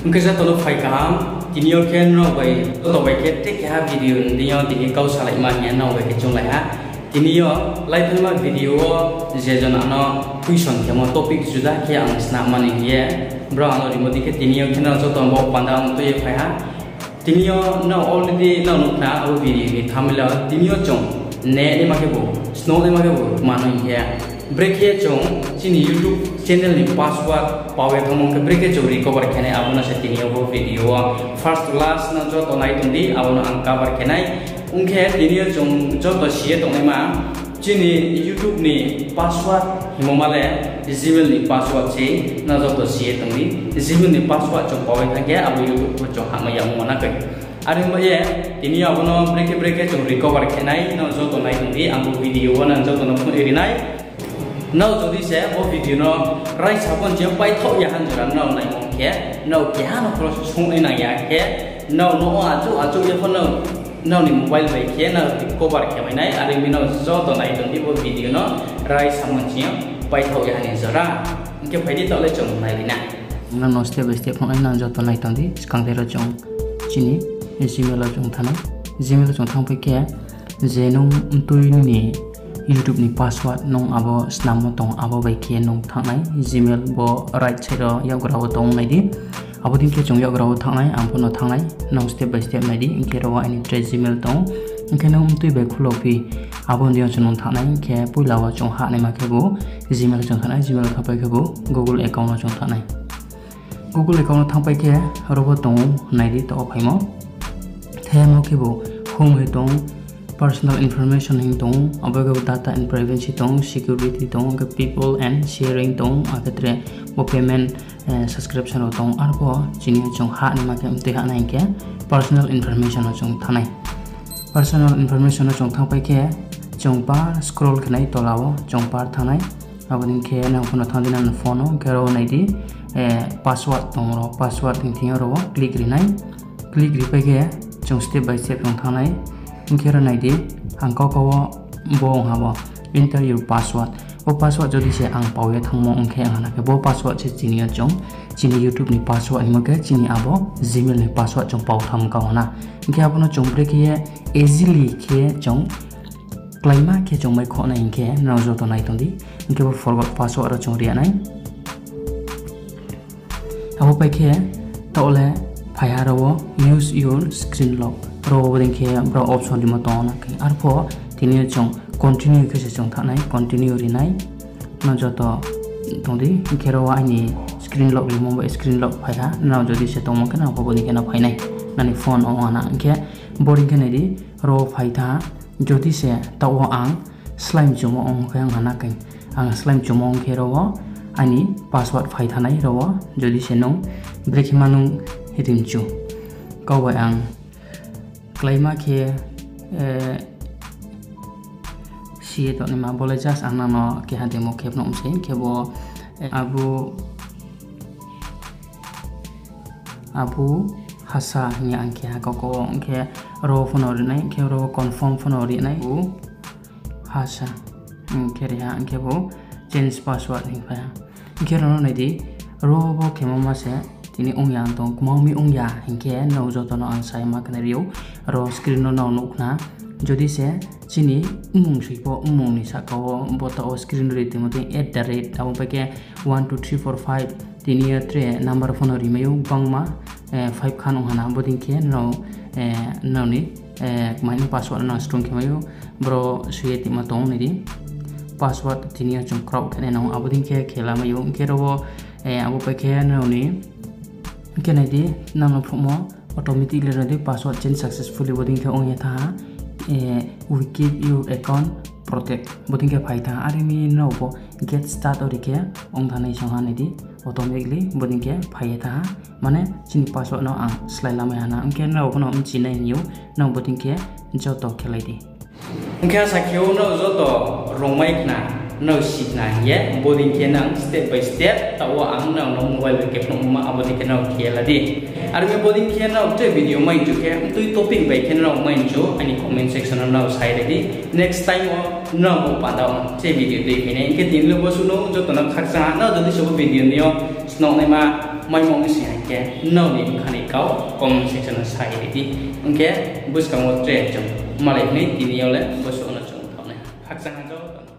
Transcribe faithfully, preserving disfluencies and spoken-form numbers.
Mungkin saya tolong file kam, ini oke no bay, atau bay kita kah video ini yo ini kau salah imannya no bay kecung lah ya. Ini yo live film video, jadi jangan no question kamu topik sudah kia ang snap money ya. Bro, anu di modi kita ini yo kena so tombol pandang tu ya ya. Ini yo no already no nukna aku video ini thamila ini yo cong, ne ni makai bu, snow ni makai bu, mana ya. Break ya cong, sini YouTube channel ni password pawe kamu ke break ya cong recover kene abu na setini abu video first last na jo to nai tundi abu na uncover kene ungke ini ya cong jo to share to ma sini YouTube ni password himomale Gmail ni password si na jo to share tundi Gmail ni password cong pawe kene abu YouTube ko cong hama yang mana ke Arin ba ye ini abu na break break ya cong recover kene na jo to nai tundi abu video na jo to na pun erinai Now jadi saya mau video no right sabun jam pai thok ya han jaran now nai mong ke now ke han proses chung ni nai ya ke now no aju aju ya phone now now ni mobile bai ke now cover ke mai nai ari mi now zo to nai dong di bo video no right sabun jam pai thok ya han jaran ke phai di to le chung nai na na no step by step phone na zo to nai tong di skang de ro chung chini Gmail la chung thana Gmail chung thang pai ke zenong tui ni YouTube ni password nong abo snam tong abo bai ke nong thangnai Gmail bo right side ro yak raw tong nai di abo din ke chong yak raw thangnai ampo no thangnai nong step by step nai di ke raw ani tre Gmail tong ke nong tui bai khulo pi abo ndion chong thangnai ke pui lawa chong ha nai ma ke bo Gmail chong thangnai Gmail thapai ke bo Google account no chong thangnai Google account no thangpai ke robo tong nai di to phai mo themo ke bo home he tong personal information hing tong abaga data and privacy tong security tong ke people and sharing tong akatre bo payment uh, subscription tong arbo chini chong ha ni ma ke mte ha nai ke personal information chong thanai personal information chong thangpai ke chong par scroll ke nai to lawo chong par thanai abodin ke na phono thandina na phone ke ro nai di uh, password tong ro password thing thing ro click ri nai click ri pa ke chong step by step tong thanai Mungkin nai di angkau kau bohong haba enter your password. Bo password jadi saya ang pawe thangmo angke ang anak. Bo password saya cini acong cini YouTube ni password ni maka cini abo Gmail ni password cong pau tham kau na. Mungkin apa no cong break ya easily ke cong klaima ke cong mai kau na ingke na jo to nai tondi. Mungkin bo forgot password ro cong ria nai. Abo pai ke to le phaya ro use your screen lock. Ro bodin ke bro option di matong na ke arpo tini chong continue ke se chong thanai continue ri nai na joto tongdi ke ro ani screen lock li mobile screen lock phaya na jodi se tong ke na ko bodin ke na phai nai nani phone on ana ke boarding ke nai di ro phai tha jodi se taw ang slime chumo ong ke ang ana ke ang slime chumo ke ro ani password phai thanai ro jodi se nong break manung hitim chu kau bai ang Klaima ke si to ni ma boleh jas ana no ke hande mo ke no mse ke bo abu abu hasa nya ang ke ko ko ke ro phone ri nai ke ro confirm phone ri nai u hasa ke ri ang ke bo change password ni pa ke ro nai di ro bo ke mo ma se tini ong yang tong kumau mi ong ya hingke no jo to no ang sai ma kana riu ro screen no no nukna jodi se chini umung sipo umung ni sakao bota o screen ri timote at the rate abo pake one two three four five tini tre number phone ri mayu bangma five khan ong hana bodin ke no no ni mani password na strong ke mayu bro suye ti ma tong ni di password tini chung crowd kene no abodin ke khela mayu ke ro abo pake no ni Mungkin nanti nama promo automatically nanti password change successfully boding ke ong yata we keep your account protect boding ke paita ari mi no bo get start ori ke ong thane sangha nanti automatically boding ke paita mane chini password no ang slide lama hana mungkin no no um china new no boding ke joto kelai di mungkin sakyo no joto romai na no shit na ye boding ke nang step by step tawa ang na no mobile ke phone ma abodi ke na khela di ar me boding ke na te video mai ju ke tu topic bai ke na mai ju ani comment section na side di next time no mo pa da te video de ke ne ke tin lo bo su no jo to na khak sa na jo di so video ni yo sno ne ma mai mong si ke no ni khani kau comment section na sai di oke bus kamu tre jong malai ni tini ole bus ona jong thone hak sang jo